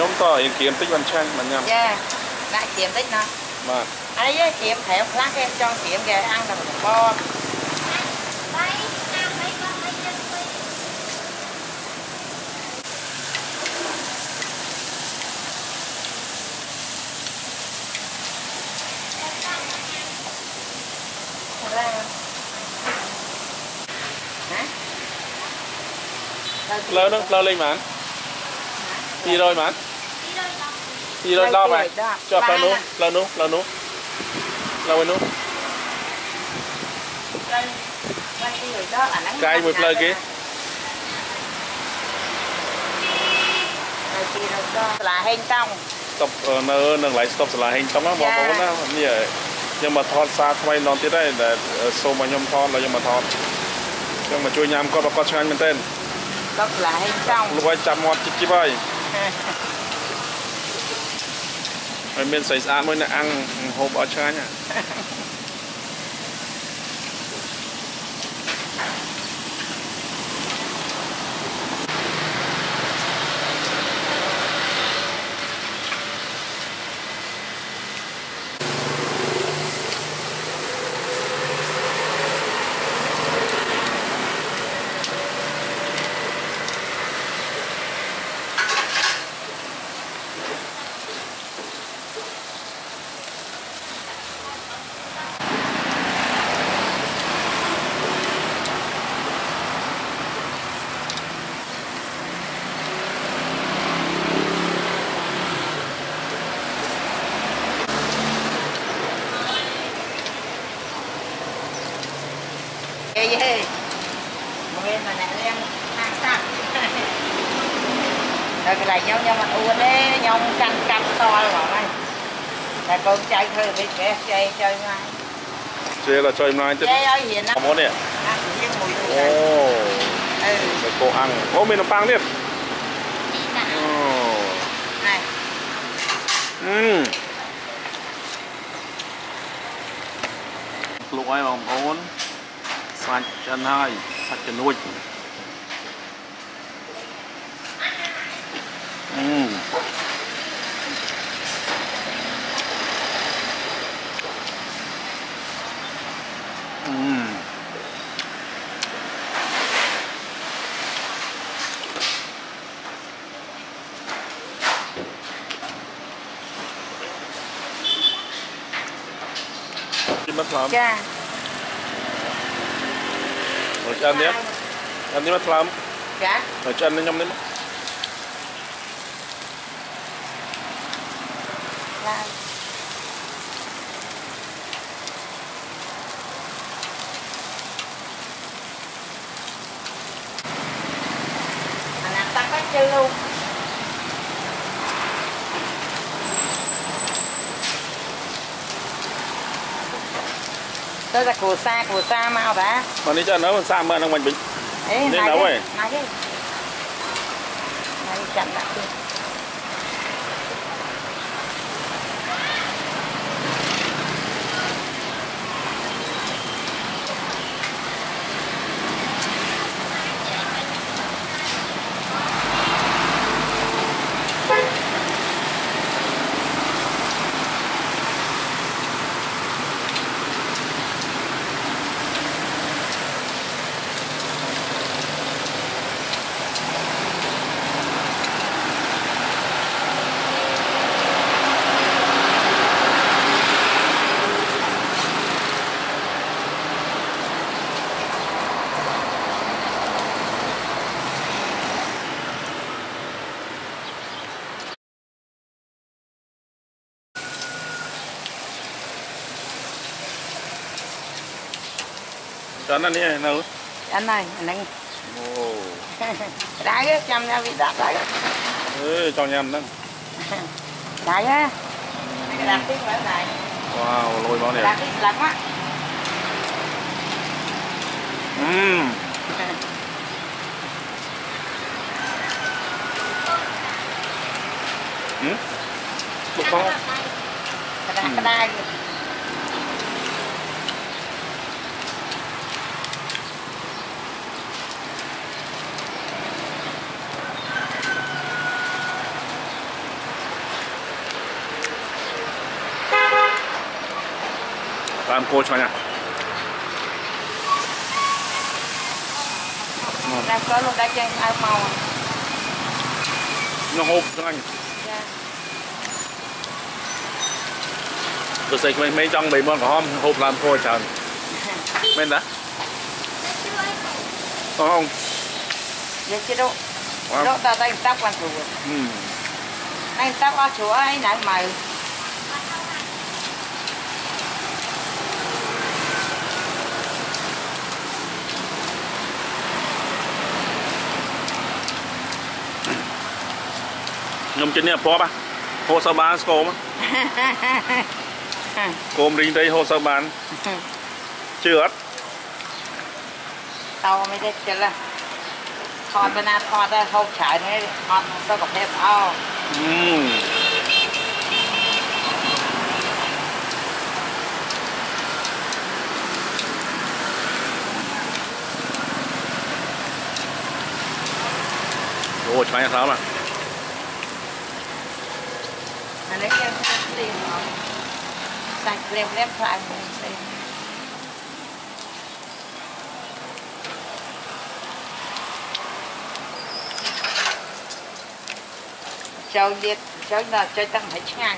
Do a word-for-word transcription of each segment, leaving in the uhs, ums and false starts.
nhóm to hiện kiếm tích văn chanh mà nhầm. Dạ, lại kiếm tích nó. Mà. Ấy kiếm thèm lát em cho kiếm kìa ăn là một bo. Lơ nó, lơ lên mà. Đi rồi mà. Đi rồi đo mày. Cho lơ nú, lơ nú, lơ nú. Lơ bên nú. Cái một lơ kia. Là hình tông. Stop nó nâng lại stop là hình tông á, mà có nó như vậy. Nhưng mà thọt xa thay non tí đây để xô mà nhom thọt là nhưng mà thọt. Nhưng mà chui nhám có có cho anh mình tên. Có là hình tông. Lúc ấy chăm ngọt chích chích bay. Rồi mình xảy ra mới là ăn hộp ở chơi nha. Ê ê, một bên là nè em ăn sạch. Rồi cái này nhau nhau mà uống đấy, nhau canh canh to rồi này. Là con trai thôi biết kẻ chơi chơi ngay. Chơi là chơi mai chứ. Chơi ơi hiện á. Món này. Ăn riêng mùi mùi. Ồ. Ừ. Để cô ăn. Ô mình làm băng đi. Ồ. Này. Ừm. Lục ai bằng ôn. Sạch chân hai, sạch chân nuôi. Ừm. Ừm. Kim bắt lắm. Cha. Rồi cho ăn đi. Ăn đi bắt lắm. Dạ. Rồi cho ăn đi nhâm đi. Lai. Anh ăn tắt hết chưa luôn. Đây là củ sa, củ sa mau đã. Mà đi cho nó mình xa mà nó mình bình. Ê, nên nấu rồi. Này đi. Này chặn đã đi. Cho ăn đi nào. Anh này, anh ăn. Ồ. Đá cái chăm ra bị đạp lại. Ừ, cho nhầm đó. Đá á. Đạp tiếng lại này. Wow, lôi món này. Đạp tiếng lắm á. Ừm. Ừm. Lúc đó. Cái đá cái đá. làm cô cho nha đang có luôn đang chơi ai màu nó hộp cho anh tôi sẽ mấy mấy trong bị món có hộp làm cô chờ bên đó có không vậy chứ đâu đâu ta tay tóc quan thủ anh tóc ở chỗ ấy nãy mày nhom trên này po ba hồ sơ bán cô mà cô riêng đây hồ sơ bán chưa hết taoไม่ได้เจอละทอดไปนานทอดได้เขาฉายนี่ทอดต้องกับเพชรเอาอืมโอ้ใช่ครับอ่ะอันนี้ยังเรียมเหรอใส่เรียมเรียมพลายมือเรียมchâu điệt châu là châu tăng phải ngang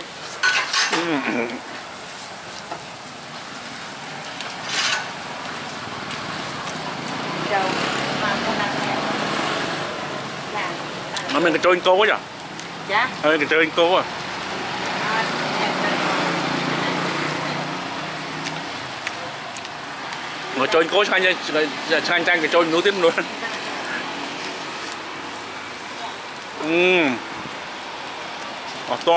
châu mà con ăn mà mình cái trôi cô quá nhỉ? Dạ. Ơi cái trôi cô à? Ngồi trôi cô sang nha, sang sang cái trôi nối tiếp luôn. Ừm. Ờ to.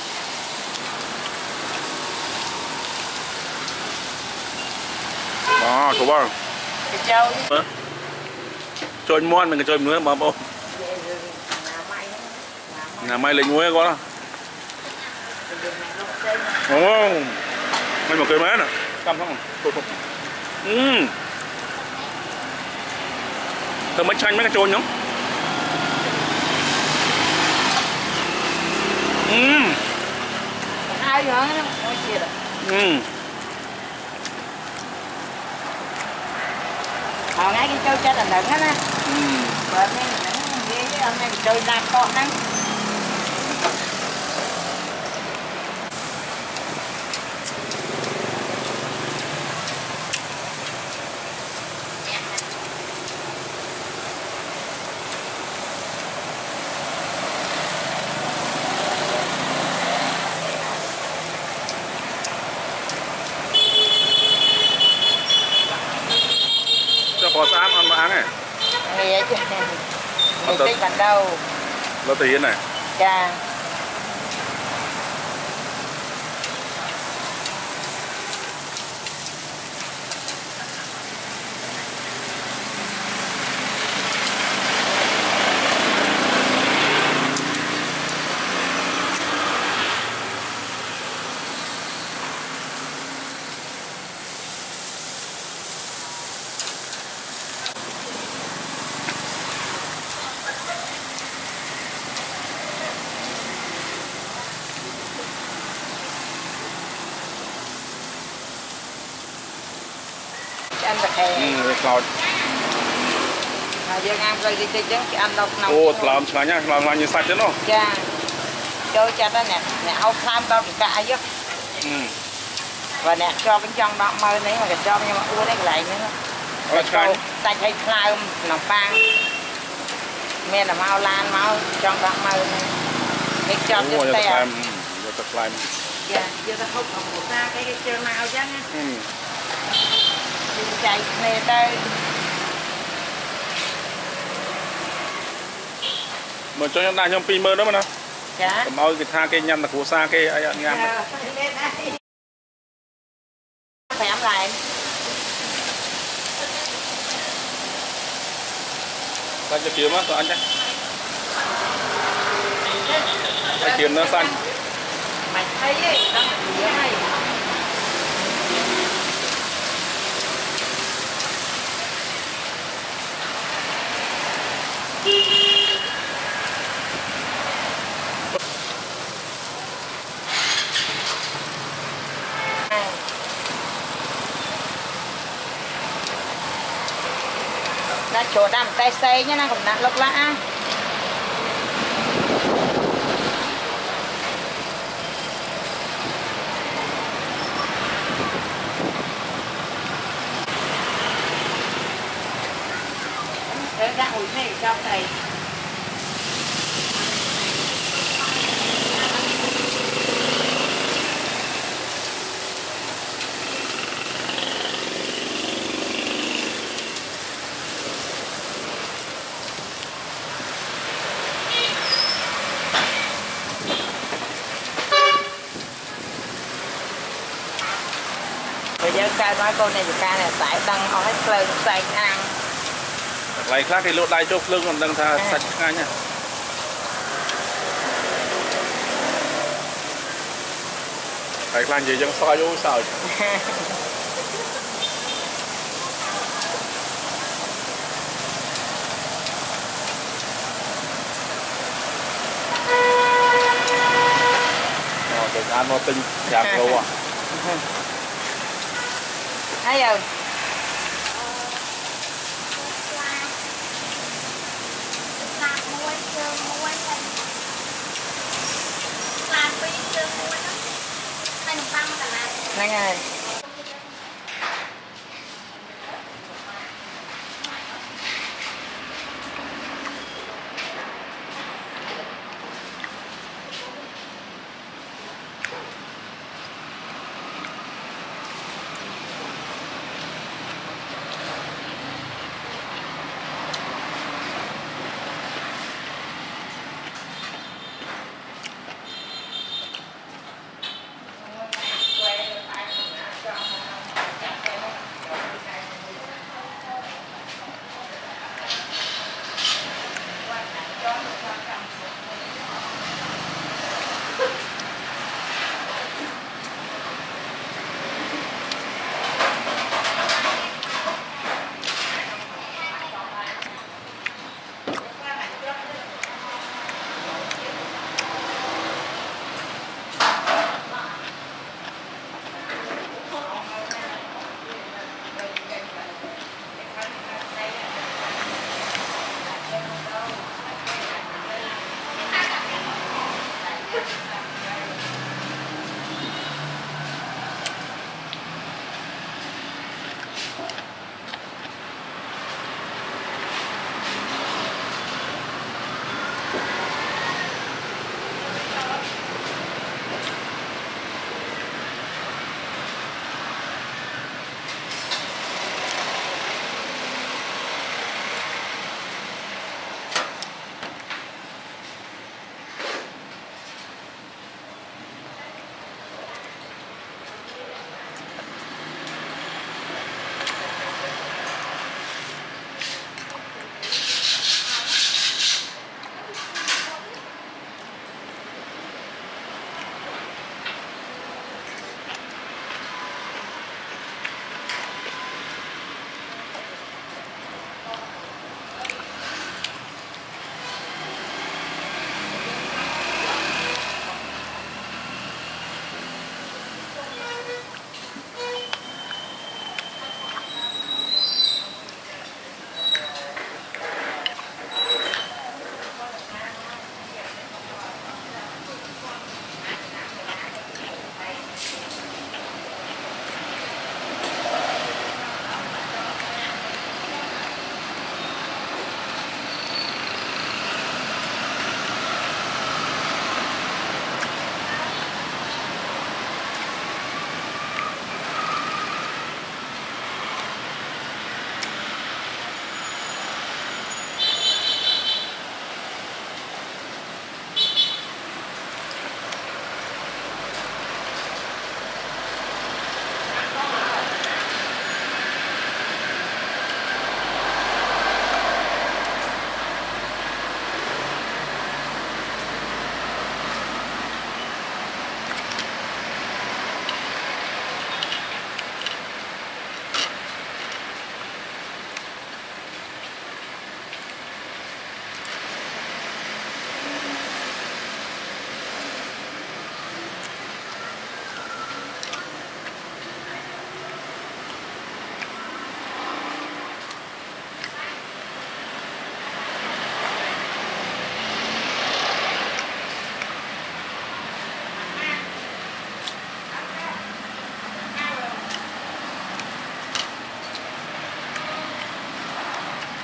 À, cô ba. Cái trâu đi. Trôi muôn mình cái trôi nữa mà bông. Nhà mày lấy muối có đó. Ồ, mày một cây máy nè, căm không? Thôi thôi. Ừm. Thơm bánh chanh mấy cái trôi nhá. Ừm. Ai nữa nó chia rồi. Ừm. Hồi ngay cái trôi cho là nặng á nè. Ừm. Rồi mấy nặng với hôm nay cái trôi ra con đó. Có sẵn ăn mà ăn này. Này chứ. Mình thích bằng đâu. Nó tí này. Dạ. Ăn bạch hè. Ừ, được rồi. À, giờ ăn rồi đi chơi chứ, ăn đâu nóng. Ô, làm chả nhá, làm làm như sạch chứ nó. Dạ. Cho chặt đó nè, nè áo tham tao thì cãi chứ. Ừ. Và nè, cho bên trong đó mơ đấy mà cho nhưng mà uống đấy lại nữa. Ôi, chanh. Sạch hay khai nằm pang. Mẹ là mau lan mau trong đó mơ này. Cái cho Đúng rồi, cho xe. Giờ tập lại. Dạ, giờ ta không còn một ra cái cái chơi mau chứ nha. Ừ. Chạy nè đây. Mà cho chúng ta trong pin mơ đó mà nào. Dạ. Cầm ơi cái tha cái nhăn là của xa cái ai ăn ngam. Phải ấm lại. Ta cho kiếm á, tụi anh chắc. Cái kiếm nó xanh. Mày thấy ấy, đó là gì ấy. đã chỗ đam tay xây nhá, cũng đã lốc lã. Thế ra ủi này trong này. Bây giờ ca nói cô này thì ca này tải tăng họ hết lên xanh ăn. Lại khác thì lột lại chốt lưng còn đang tha sạch ngay nha. Lại làm gì chẳng soi vô sao. Rồi đừng ăn nó tinh chạm luôn à. Thấy không? Nè.